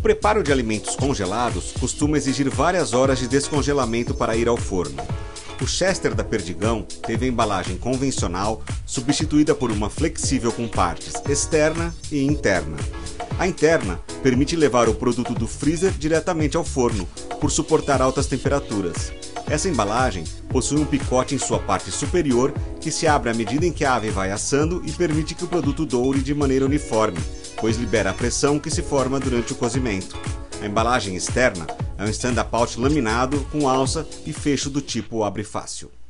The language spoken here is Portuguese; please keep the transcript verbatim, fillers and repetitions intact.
preparo de alimentos congelados costuma exigir várias horas de descongelamento para ir ao forno. O Chester da Perdigão teve a embalagem convencional substituída por uma flexível com partes externa e interna. A interna permite levar o produto do freezer diretamente ao forno, por suportar altas temperaturas. Essa embalagem possui um picote em sua parte superior que se abre à medida em que a ave vai assando e permite que o produto doure de maneira uniforme, pois libera a pressão que se forma durante o cozimento. A embalagem externa é um stand-up laminado com alça e fecho do tipo abre fácil.